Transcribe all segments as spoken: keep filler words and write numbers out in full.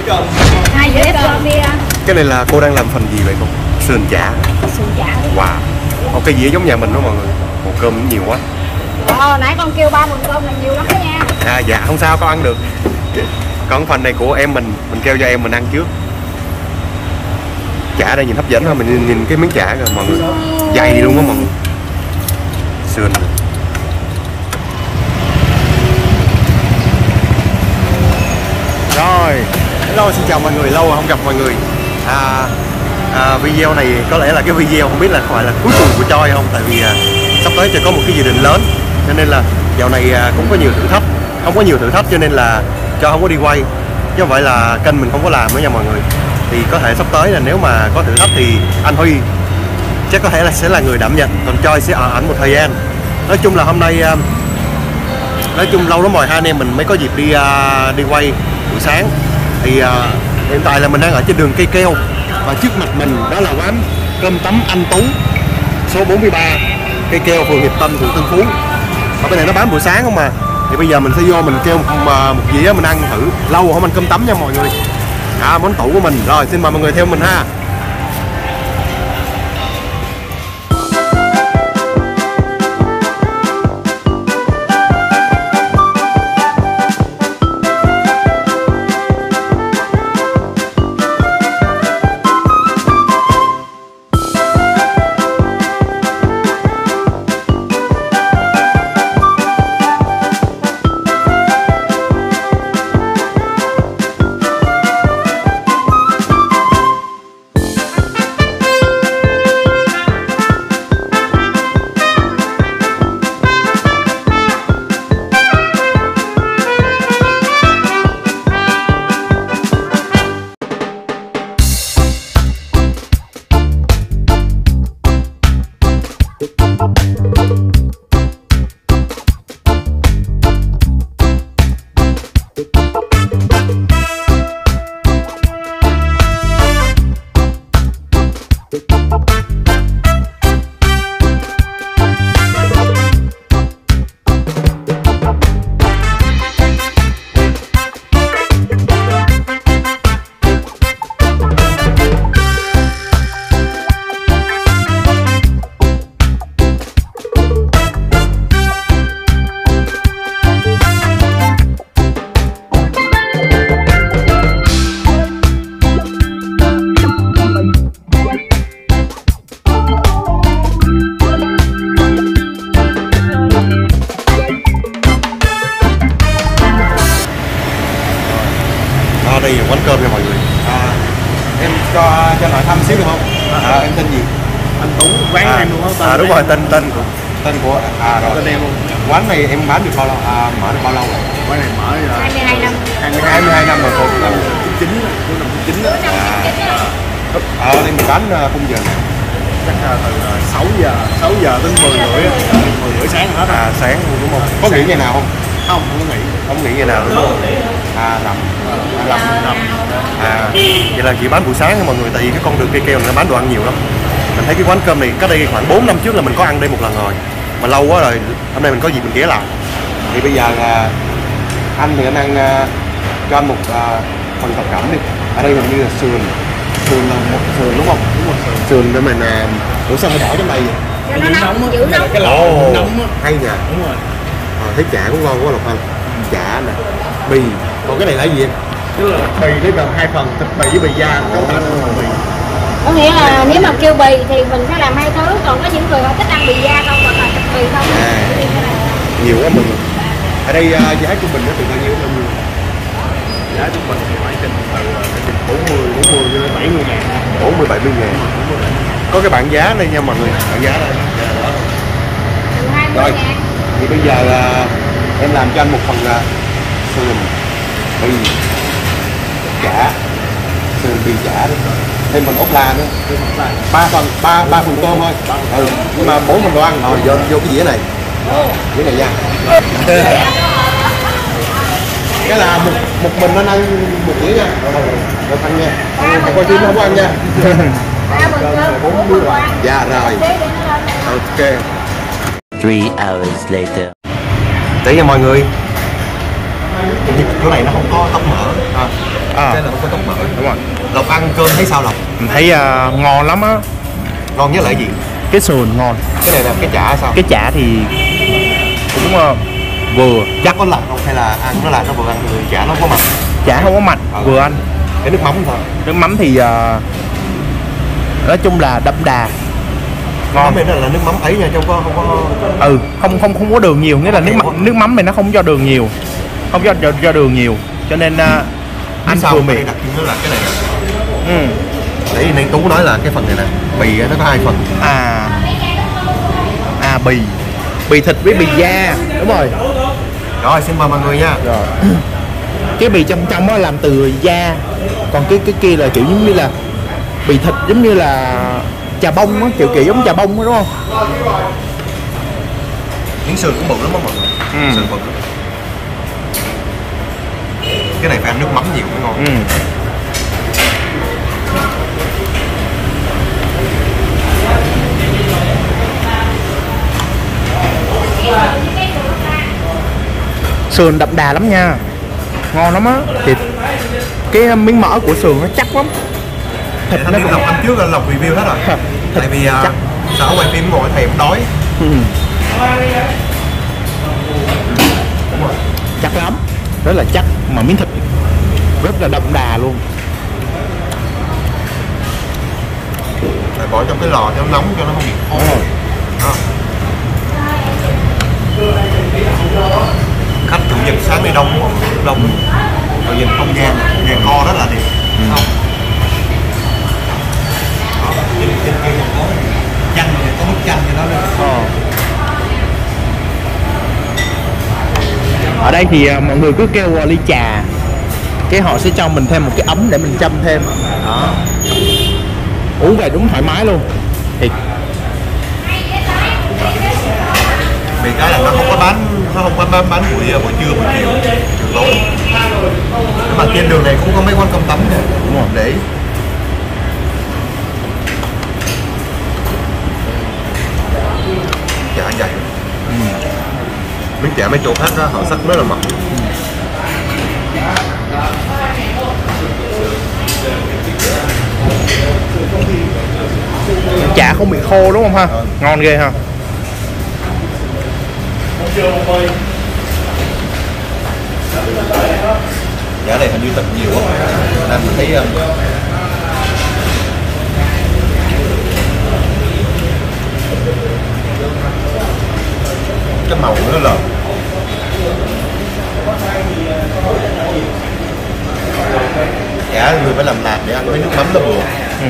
Hai dĩa cơm đi anh. Cái này là cô đang làm phần gì vậy cô? Sườn chả. Sườn chả. Wow. Một cái dĩa giống nhà mình đó mọi người. Một cơm cũng nhiều quá. Ờ, nãy con kêu ba phần cơm là nhiều lắm đó nha. À dạ không sao, con ăn được. Còn phần này của em mình, mình kêu cho em mình ăn trước. Chả đây nhìn hấp dẫn thôi, mình nhìn, nhìn cái miếng chả rồi mọi người. Dày luôn á mọi người. Sườn. Rồi, hello xin chào mọi người, lâu rồi không gặp mọi người. À, à, video này có lẽ là cái video không biết là phải là cuối cùng của Choi không, tại vì à, sắp tới Choi có một cái dự định lớn, cho nên là dạo này à, cũng có nhiều thử thách, không có nhiều thử thách cho nên là Choi không có đi quay, chứ không phải là kênh mình không có làm nữa nha mọi người. Thì có thể sắp tới là nếu mà có thử thách thì anh Huy chắc có thể là sẽ là người đảm nhận, còn Choi sẽ ở ảnh một thời gian. Nói chung là hôm nay à, nói chung lâu lắm rồi hai anh em mình mới có dịp đi à, đi quay buổi sáng. Thì uh, hiện tại là mình đang ở trên đường Cây Keo và trước mặt mình đó là quán cơm tấm anh Tú số bốn mươi ba Cây Keo, phường Hiệp Tân, quận Tân Phú. Ở bên này nó bán buổi sáng không mà. Thì bây giờ mình sẽ vô mình kêu một, một dĩa mình ăn thử, lâu không ăn cơm tấm nha mọi người. À, món tủ của mình. Rồi xin mời mọi người theo mình ha. Đây là quán cơm nha mọi người. À, em cho cho hỏi thăm xíu được không? À, em tên gì? Anh Tú, quán à, em luôn không? À đúng rồi, tên tên của tên của à rồi. Tên em luôn. Quán này em bán được bao lâu? À, mở được bao lâu rồi? Quán này mở rồi hai mươi hai năm. hai mươi hai năm rồi cô. Năm chín chín, cuối năm chín chín đó. À, ở đây mình bán khung giờ này. Chắc là từ sáu giờ, sáu giờ đến mười rưỡi, mười rưỡi sáng hết. À sáng đúng không? Có nghỉ ngày nào không? Không, không có nghỉ. Không nghỉ ngày nào đúng không? À rằm. Rằm rằm. À vậy là chỉ bán buổi sáng thôi mọi người, tại vì cái con đường Cây Keo này nó bán đồ ăn nhiều lắm. Mình thấy cái quán cơm này cách đây khoảng bốn năm trước là mình có ăn đây một lần rồi, mà lâu quá rồi hôm nay mình có gì mình ghé lại. Thì bây giờ là anh thì anh ăn uh, cho anh một uh, phần thập cẩm đi. Ở đây hình như là sườn, sườn là một sườn đúng không? Đúng rồi, sườn. Sườn để mình uh, ủa sao phải đỏ trong đây vậy? Cho nó nóng, giữ nóng. Cái lò oh, nóng á. Hay nhỉ. Đúng rồi. À, thấy chả cũng ngon quá Lộc Anh. Chả nè, bì. Còn cái này là gì em? Tức là bì với gần hai phần, thịt bì với bì da, có cả phần bì. Có nghĩa là nếu mà kêu bì thì mình sẽ làm hai thứ, còn có những người họ thích ăn bì da không hoặc là thịt bì không. À, nhiều quá mừng. Ở đây uh, giá trung bình nó từ bao nhiêu bao nhiêu? Giá trung bình thì phải trên từ bốn mươi, bốn mươi cho đến bảy mươi ngàn. bốn mươi bảy mươi ngàn. Có cái bảng giá đây nha mọi người, bảng giá đây. Rồi, thì bây giờ uh, em làm cho anh một phần uh, sườn bì chả, sườn bì chả đấy, thêm phần ốp la nữa, ba phần ba ba phần tôm thôi, ừ, nhưng mà bốn phần đồ ăn rồi vô vô cái dĩa này, dĩa này nha. Cái là một một mình anh ăn một dĩa nha, rồi ăn nha, không coi phim không có ăn nha. bốn mươi rồi. Dạ rồi, ok. Three hours later. Đấy nha mọi người, chỗ này nó không có tóc mỡ à. à. Cái là không có tóc mỡ. Đúng rồi. Lộc ăn cơm thấy sao Lộc? Mình thấy uh, ngon lắm á. Ngon nhất là cái gì? Cái sườn ngon. Cái này là cái chả sao? Cái chả thì cũng uh, vừa Chắc có lạnh không hay là ăn nó là nó vừa ăn vừa chả nó có mặn? chả không có mặn, Ừ. vừa ăn. Cái nước mắm thôi. Nước mắm thì uh, nói chung là đậm đà. Ngon. Nước mắm này là nước mắm ấy nha, chứ không có không có Ừ, không không không có đường nhiều, nghĩa là nước mắm, nước mắm này nó không cho đường nhiều, không cho cho, cho đường nhiều, cho nên uh, ăn sao vừa mà miệng. đặc trưng nó là cái này nè. Ừ. Đấy nên Tú nói là cái phần này nè, bì nó có hai phần. À, à bì, bì thịt với bì da, đúng rồi. Rồi xin mời mọi người nha. Rồi. Cái bì trong trong đó làm từ da, còn cái cái kia là kiểu giống như là bì thịt, giống như là chà bông á, kiểu kiểu giống chà bông đó, đúng không? Miếng sườn cũng bự lắm á mọi người. Ừ. Sườn bự. Cái này phải ăn nước mắm nhiều mới ngon. Ừ. Sườn đậm đà lắm nha, ngon lắm á. Thì cái miếng mỡ của sườn nó chắc lắm. Thịt nó cũng Lộc ăn trước là Lộc review hết rồi. Thịt Tại vì uh, chắc. sao quay phim ngồi thèm đói. Ừ. Chắc lắm, rất là chắc, mà miếng thịt rất là đậm đà luôn. Phải bỏ trong cái lò cho nó nóng cho nó không bị khô. Đó. Khách chủ nhật sáng nay đông quá, đông. Rồi nhìn không gian, gian kho rất là đẹp. Ừ. Không? Đó, trên trên kia còn có chanh này, có bức chanh cho nó nữa. Ờ. Ở đây thì uh, mọi người cứ kêu uh, ly trà, cái họ sẽ cho mình thêm một cái ấm để mình châm thêm. Đó. Uống về đúng thoải mái luôn. Thì Vì cái là nó không có bán, nó không có bán, bán buổi buổi trưa buổi chiều, chiều tối. Nhưng mà trên đường này cũng có mấy quán cơm tấm nè, đúng rồi. để chả vậy. Ừ. Miếng chả mấy chỗ khác đó, họ sắc rất là mỏng. chả không bị khô đúng không ha? Ừ. Ngon ghê ha. Chả này hình như thịt nhiều quá, nên mình thấy um, cái màu nó lợn. Chả người phải làm lạt để ăn với nước mắm nó vừa. Ừ.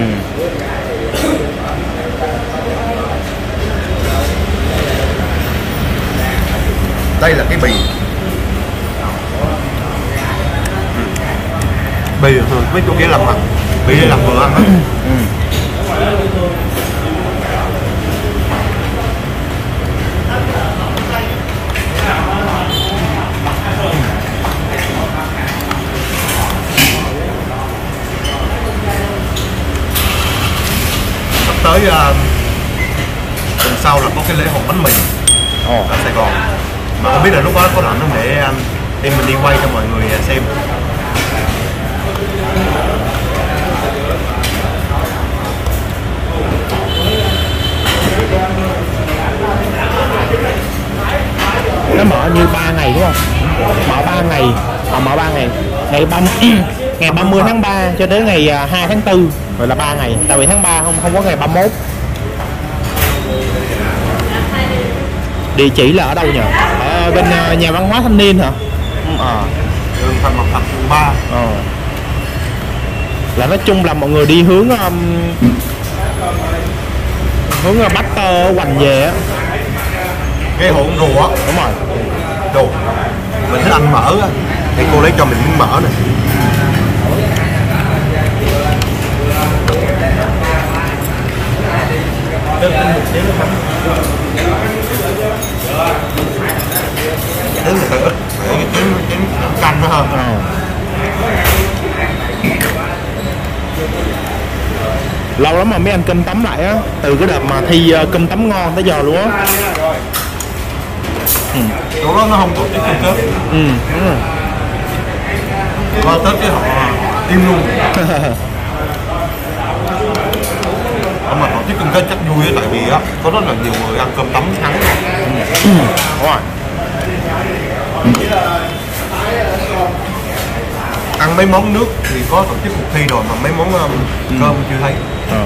Đây là cái bì. Bì thường mấy chỗ kia làm mặn, bì đây làm vừa ăn á. Ừ. Sắp tới uh, tuần sau là có cái lễ hội bánh mì Ồ. ở Sài Gòn, mà không biết là lúc đó có rảnh không để um, em mình đi quay cho mọi người xem. Nó mở như ba ngày đúng không? Mở ba ngày, họ mở ba ngày, ngày ba ngày ba mươi tháng ba cho đến ngày hai tháng tư, rồi là ba ngày. Tại vì tháng ba không không có ngày ba mốt. Địa chỉ là ở đâu nhỉ? Ở bên uh, nhà văn hóa thanh niên hả? Ờ. Đường Phan Ngọc Thạch quận ba. Ờ. Là nói chung là mọi người đi hướng um, hướng uh, Bắc uh, Hoành về á. Cái hộn rùa á, Đúng rồi. đồ mình thích ăn mỡ á, thì cô lấy cho mình miếng mỡ này. Thêm một xíu nữa không? Đến người ta ít để cái chén chén canh đó hơn. Ờ. Lâu lắm mà mới ăn cơm tấm lại á, từ cái đợt mà thi uh, cơm tấm ngon tới giờ luôn á. Ừ. Chỗ đó nó không tổ chức cơm Tết. Ừ, đúng rồi. Qua Tết cái họ im luôn. Nhưng mà tổ chức cơm kết chắc vui á, tại vì á có rất là nhiều người ăn cơm tấm thắng. Đúng rồi. Ăn mấy món nước thì có tổ chức cuộc thi rồi, mà mấy món um, cơm chưa thấy. Ờ.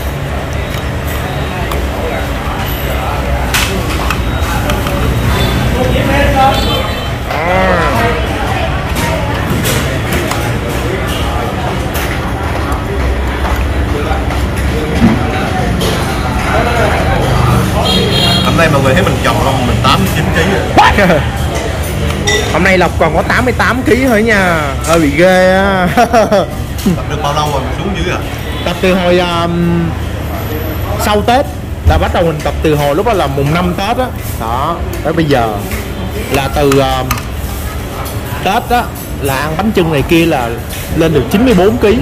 Hôm nay mọi người thấy mình chọn không? Mình tám mươi chín ký rồi. Hôm nay Lộc còn có tám mươi tám ký thôi nha. Hơi bị ghê á. Tập được bao lâu rồi mình xuống dưới à? Tập từ hồi um, sau Tết là bắt đầu mình tập từ hồi lúc đó là mùng năm Tết á. Đó, tới bây giờ là từ um, Tết á là ăn bánh chưng này kia là lên được chín mươi bốn ký.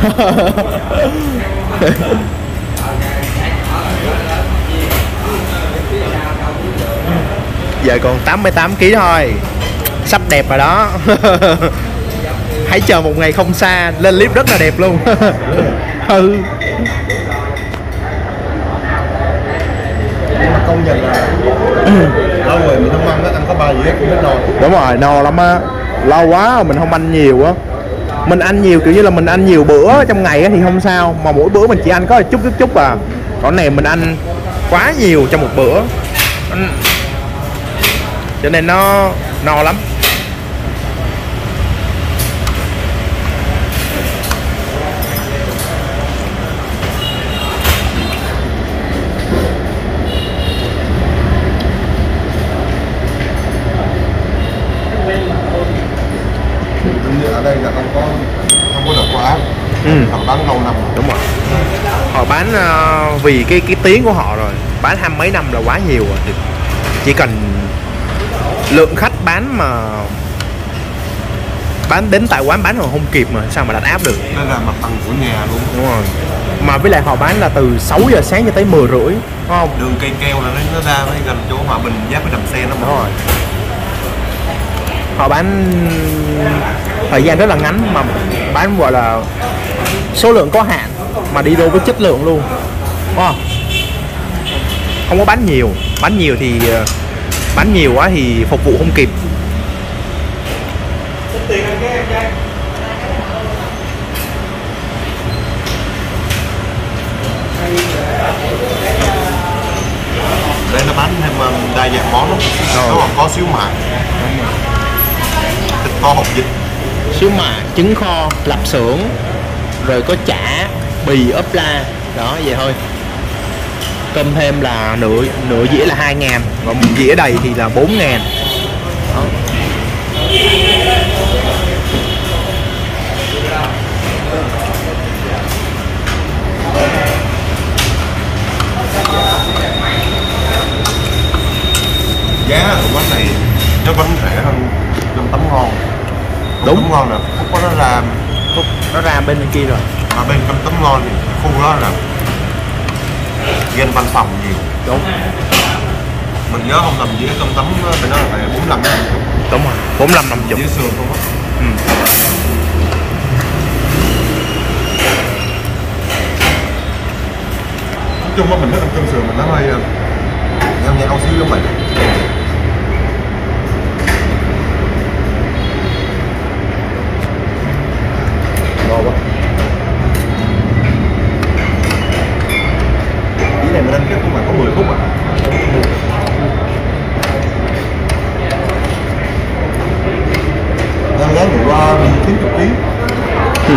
Giờ còn tám mươi tám ký thôi. Sắp đẹp rồi đó. Hãy chờ một ngày không xa, lên clip rất là đẹp luôn. Ừ. Công nhận là lâu rồi mình không ăn á, ăn có ba dĩa cũng hết no. Đúng rồi, no lắm á. Lâu quá rồi mình không ăn nhiều á. Mình ăn nhiều kiểu như là mình ăn nhiều bữa trong ngày á thì không sao, mà mỗi bữa mình chỉ ăn có chút chút chút à. Còn này mình ăn quá nhiều trong một bữa, cho nên nó no lắm. Ở đây là không có không có được quá. Ừ. Họ bán lâu năm rồi. Đúng rồi. Họ bán uh, vì cái cái tiếng của họ rồi, bán hai mấy năm là quá nhiều rồi. Thì chỉ cần lượng khách bán mà bán đến tại quán bán rồi không kịp mà sao mà đặt áp được. Đây là mặt bằng của nhà luôn. Đúng rồi. Mà với lại họ bán là từ sáu giờ sáng cho tới mười rưỡi, đúng không? Đường cây keo là nó, nó ra với gần chỗ Hòa Bình giáp với Đầm Sen đó. Đúng rồi. Họ bán thời gian rất là ngắn mà bán gọi là số lượng có hạn mà đi đôi với chất lượng luôn, đúng không? Không có bán nhiều, bán nhiều thì bán nhiều quá thì phục vụ không kịp. Đây nó bán thêm đa dạng món lắm. Nó còn có xíu mại, thịt kho hột vịt, Xíu mại, trứng kho, lạp xưởng, rồi có chả, bì, ốp la, đó vậy thôi. Cơm thêm là nửa nửa dĩa là hai ngàn, còn một dĩa đầy thì là bốn ngàn. Đó. giá ở quán này nó vẫn rẻ hơn cơm tấm ngon. Cơm tấm ngon là khúc có nó ra Khúc nó ra bên kia rồi. mà bên cơm tấm ngon thì khu đó là gen văn phòng nhiều. Đúng. Mình nhớ không lầm dĩa cơm tấm bên đó là phải bốn mươi lăm. Đúng rồi, bốn mươi lăm năm mươi. Dĩa sườn không á. Ừ. Nói chung á mình thích ăn cơm sườn mình nó hơi nhao nhao xíu giống mình. Ngon quá. Dĩa này mình ăn chắc cũng phải có mười phút à. Đang giá vừa qua chín mươi ký. Ừ.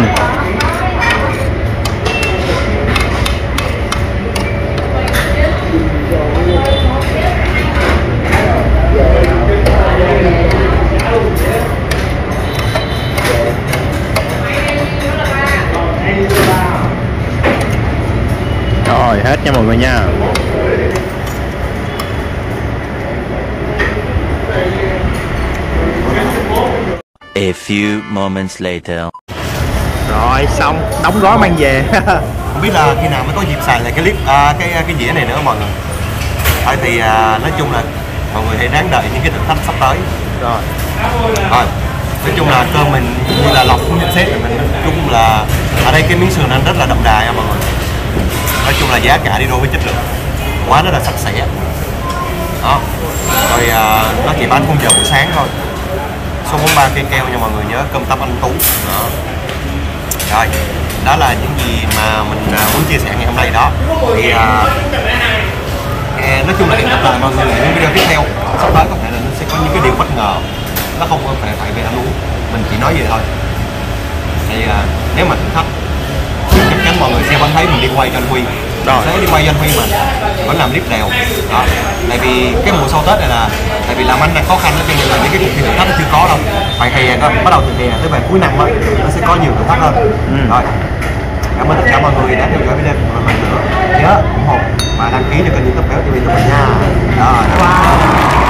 Rồi hết nha mọi người nha. A few moments later. Rồi xong, đóng gói mang về. Không biết là khi nào mới có dịp xài lại cái clip à, cái cái dĩa này nữa mọi người. Thôi thì à, nói chung là mọi người hãy ráng đợi những cái thử thách sắp tới. Rồi. Rồi Nói chung là cơm mình như là lọc cũng nhận xét là mình nói chung là ở đây cái miếng sườn ăn rất là đậm đà nha mọi người. Nói chung là giá cả đi đôi với chất lượng, quán rất là sạch sẽ đó. Rồi à, nó chỉ bán khung giờ buổi sáng thôi. Số bốn ba cây keo nha mọi người, nhớ cơm tấm anh Tú đó. Rồi đó là những gì mà mình à, muốn chia sẻ ngày hôm nay đó. Thì à, à, nói chung là hẹn gặp lại mọi người ở những video tiếp theo. Sắp tới có thể là nó sẽ có những cái điều bất ngờ, nó không phải phải về ăn uống, mình chỉ nói vậy thôi. Thì à, nếu mà thử thách thì chắc chắn mọi người sẽ vẫn thấy mình đi quay cho anh Huy, rồi sẽ đi quay cho anh Huy mà vẫn làm clip đều đó. Tại vì cái mùa sau Tết này là tại vì làm ăn đang khó khăn đó, cho nên là những cái cuộc thi thử thách nó chưa có đâu. Phải hè đó, bắt đầu từ hè tới về cuối năm đó, nó sẽ có nhiều thử thách hơn. Ừ. Rồi cảm ơn tất cả mọi người đã theo dõi video của mình nữa, nhớ ủng hộ và đăng ký cho kênh YouTube Béo ti vi của mình nha. Rồi bye bye.